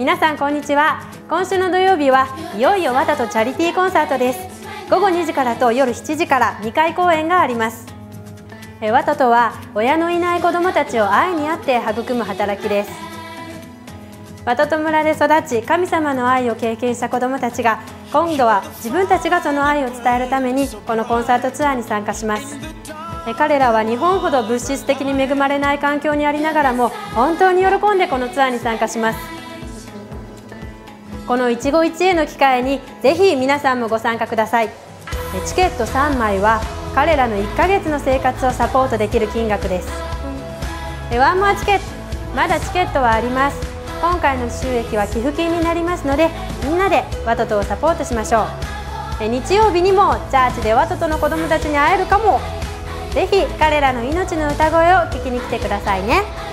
皆さんこんにちは。今週の土曜日はいよいよワタとチャリティーコンサートです。午後2時からと夜7時から2回公演があります。ワタとは親のいない子どもたちを愛にあって育む働きです。ワタト村で育ち神様の愛を経験した子どもたちが今度は自分たちがその愛を伝えるためにこのコンサートツアーに参加します。彼らは日本ほど物質的に恵まれない環境にありながらも本当に喜んでこのツアーに参加します。この一期一会の機会にぜひ皆さんもご参加ください。チケット3枚は彼らの1ヶ月の生活をサポートできる金額です。ワンモアチケット、まだチケットはあります。今回の収益は寄付金になりますのでみんなでワトトをサポートしましょう。日曜日にもチャーチでワトトの子どもたちに会えるかも。ぜひ彼らの命の歌声を聞きに来てくださいね。